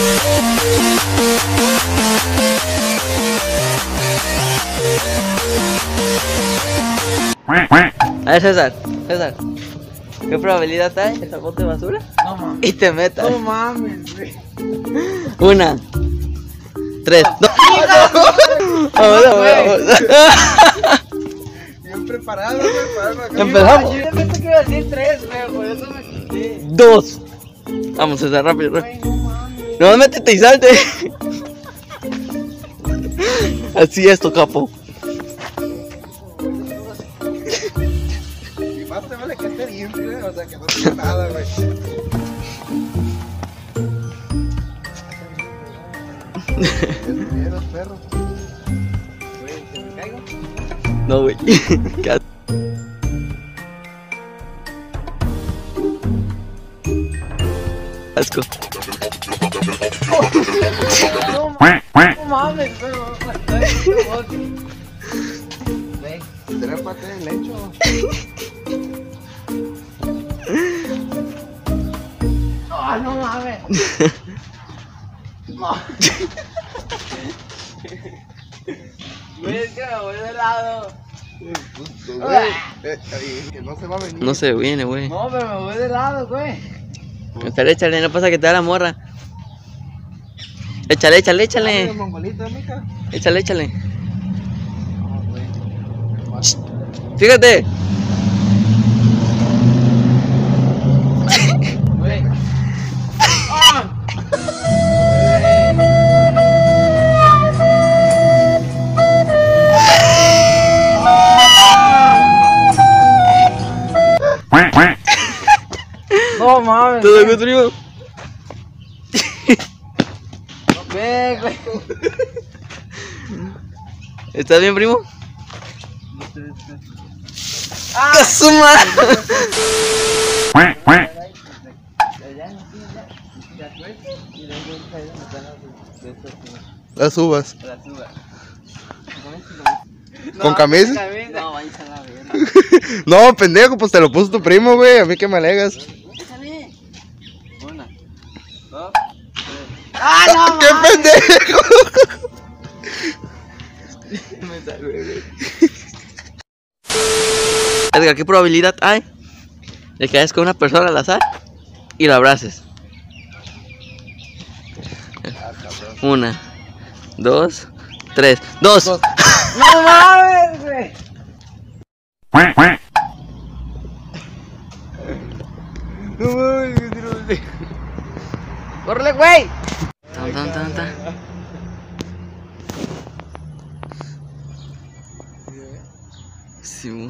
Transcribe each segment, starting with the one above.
A ver, César, ¿qué probabilidad hay que salgas de basura? No mames. Y te metas. No mames, güey. 1, 3, 2. Vamos. Bien preparado, güey, para algo acá. Empezamos. Yo pensé que iba a decir 3, güey, por eso me quité. 2. Vamos, César, rápido. Güey, no mames. No, métete y salte. Así es, tu capo. Y más te vale que esté limpio, güey, o sea, que no tenga nada, güey. Los perros. Güey, ¿se me caigo? No, güey. Asco. No mames, güey. Trépate en el lecho. Ah, no mames. Güey, es que me voy de lado. Que no se va a venir. No se viene, güey. No, pero me voy de lado, güey. Échale, no pasa que te da la morra. Échale. Dale, mongolita, mica. Échale. No, güey. Fíjate. Güey. No mames. Todo bien, primo. Ve, güey. ¿Estás bien, primo? ¡Ah! ¡A su madre! Las uvas. Las uvas. ¿Con camisa? No, vayas a la verga. No, pendejo, pues te lo puso tu primo, güey. A mí que me alegas. Échale. 1, 2, 3. ¡Ah, no! ¡Qué pendejo! Me salvé, güey. Edgar, ¿qué probabilidad hay de que vayas con una persona al azar y la abraces? 1, 2, 3. 2. ¡No mames, güey! No mames, güey. ¡Córrele, güey! Tan. Sí, mo.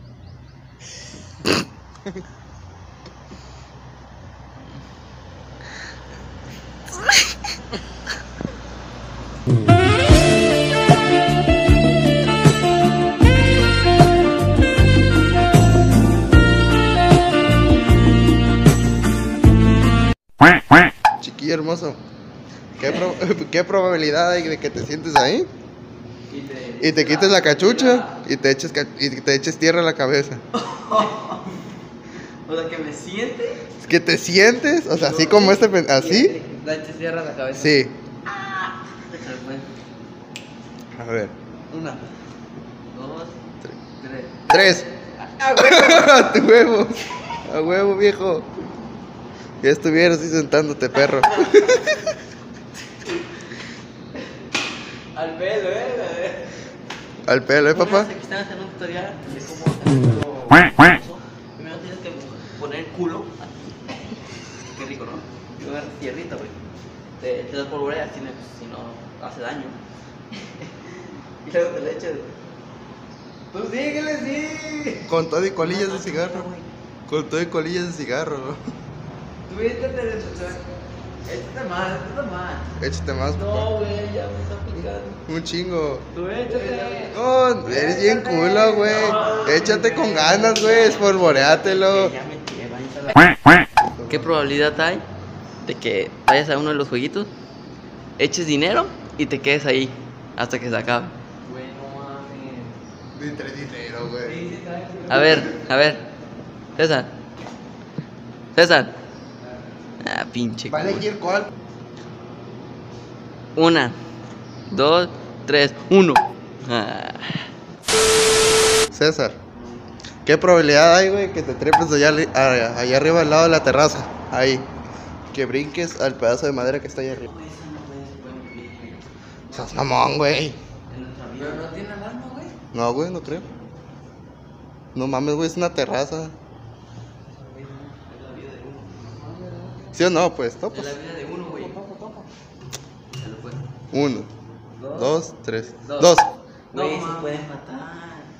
Chiquillo hermoso, ¿qué probabilidad hay de que te sientes ahí? Y te quites la cachucha y te eches tierra a la cabeza. O sea, que me siente. Que te sientes, o sea, así como así. Te cierra la cabeza. Sí. A ver. 1, 2, 3. 3. A tu huevo. A huevo, viejo. Ya estuvieras así sentándote, perro. Al pelo, Al pelo, papá. Aquí están haciendo un tutorial de cómo hacer el pelo. Primero tienes que poner el culo. Qué rico, ¿no? Y luego agarras tierrita, güey. Te das polvoreas, si no hace daño. Y luego te le echas. Tú síguele, sí. Con todo y colillas de cigarro. Con todo y colillas de cigarro. Tú échate más. Échate más, papá. No, güey, ya me está picando. Un chingo. Tú échate. No, eres bien culo, güey. Échate con ganas, güey. Espolvoreátelo. Ya me tiré, ¿Qué probabilidad hay de que vayas a uno de los jueguitos, eches dinero y te quedes ahí hasta que se acabe? Güey, no mames. De entre dinero, güey. A ver. César. Ah, pinche. Va a elegir cuál. 1, 2, 3, 1. César, ¿qué probabilidad hay, güey, que te trepes allá arriba al lado de la terraza? Ahí. Que brinques al pedazo de madera que está allá arriba. Sos mamón, güey. Pero no tiene alarma, güey. No, güey, no creo. No mames, güey, es una terraza. ¿Sí o no? Pues, topas. Es la vida de uno, güey. 1, 2, 3. 2. Güey, se puede empatar.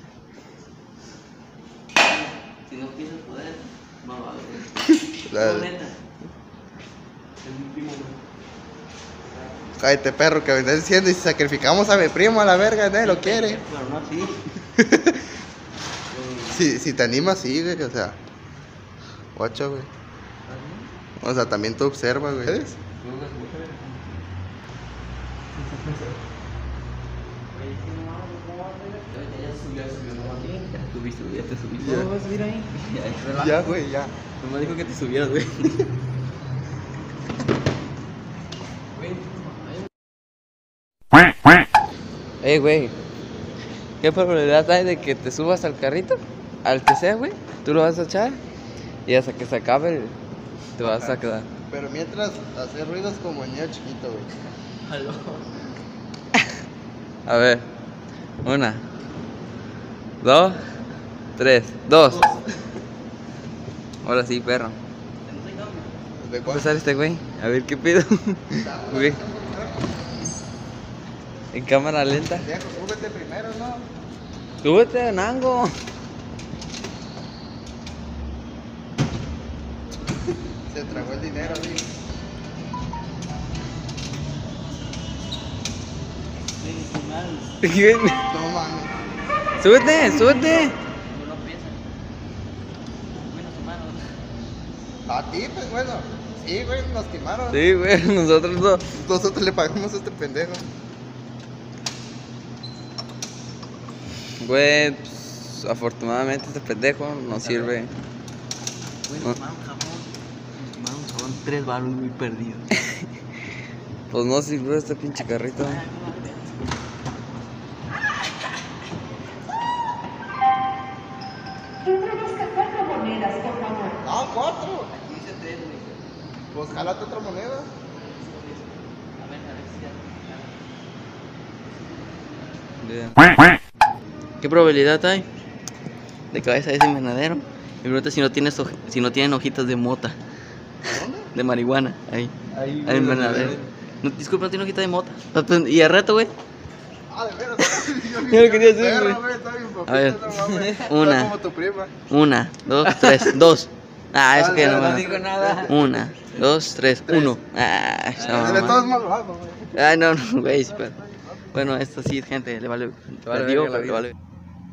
Si no tienes poder, no va a haber. No, neta. Es mi primo, güey. Cállate, perro, que me estás diciendo. Y si sacrificamos a mi primo a la verga, nadie lo quiere. Pero no así. Si te animas, sí, güey, o sea. Guacha, güey. O sea, también tú observa, güey. ¿Ves? Ya te subiste. ¿Cómo vas a subir ahí? Ya, güey, ya. Nomás dijo que te subieras, güey. Güey. ¿Qué probabilidad hay de que te subas al carrito? Al que sea, güey. Tú lo vas a echar y hasta que se acabe te vas a quedar. Pero mientras hacer ruidos como niño chiquito, güey. A ver. 1, 2, 3, 2. Ahora sí, perro. ¿De ¿Cómo cuál? sale este güey? A ver qué pido. Güey. En cámara lenta. Viejo, súbete primero, ¿no? Súbete, Nango. Se tragó el dinero, güey. No mames. Súbete, súbete. A ti, pues bueno. Sí, güey, nos timaron. Sí, güey, nosotros dos. Nosotros le pagamos a este pendejo. Güey, pues, afortunadamente este pendejo nos sirve. Bueno, No. tomaron jabón. Tomaron jabón 3 baros muy perdidos. Pues no sirvió este pinche carrito. Introduzca 4 monedas, por favor. No, 4. Aquí dice 3, güey. Pues jálate otra moneda. A ver si ya. ¿Qué probabilidad hay de que vayas a ese invernadero? Me pregunta si no tienes si no tienen hojitas de mota, de marihuana, ahí, al invernadero. No, disculpa, no tiene hojita de mota. Y al rato, güey. Ah, de veras. Yo lo quería hacer, Perro, güey. está bien poquito, A ver. no mames. Una. Está como tu prima. 1, 2, 3, 2. Ah, eso que no. No digo nada. 1, 2, 3, 1. Ah, De no. todos modos lo hago, güey. Ay, no, no, güey, sí, pero. Bueno, esto sí, gente, le vale. vale Digo, verga la pero le vida. vale.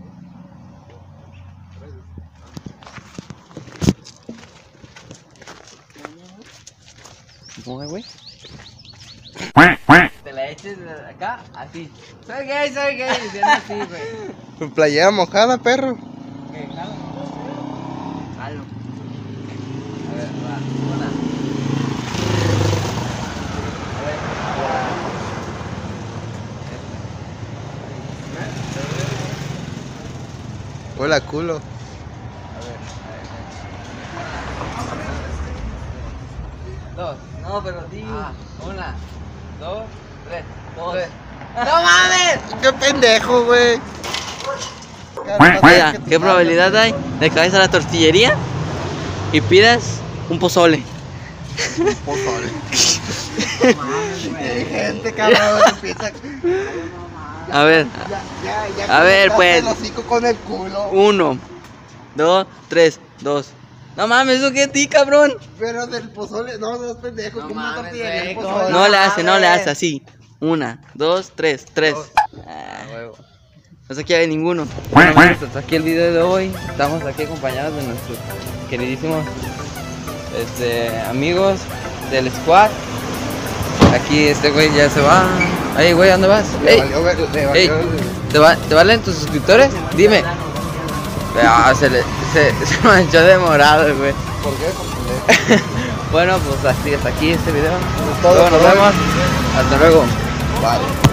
¿Cómo es, güey? Te la eches de acá, así. Soy gay, diciendo así, güey. Playera mojada, perro. ¿Qué? Jalo. Jalo. A ver, va. Una. Hola, culo. Dos. No, pero di. 1, 2, 3. 2. ¡No mames! ¡Qué pendejo, güey! Oiga, ¿qué probabilidad hay de que vayas a la tortillería y pidas un pozole? Por favor. Gente, cabrón, empieza. A ver, Ya A ver, pues. el hocico con el culo. 1, 2, 3, 2. No mames, ¿eso qué ti, cabrón? Pero del pozole, no, no es pendejo. No ¿Cómo una mames, tortillería güey, de ¿cómo pozole? No le hace así. 1, 2, 3, 3. No se quiere ninguno. Bueno, amigos, hasta aquí el video de hoy. Estamos aquí acompañados de nuestros queridísimos amigos del squad. Aquí este güey ya se va. Ey, güey, ¿a dónde vas? Le Ey, valió ver- le ey, valió- ¿te valen tus suscriptores? Dime. Ah, se manchó de morado, güey. ¿Por qué? Porque Bueno, pues así, hasta aquí este video. todo, Luego nos por hoy. vemos. Hasta luego. Vale.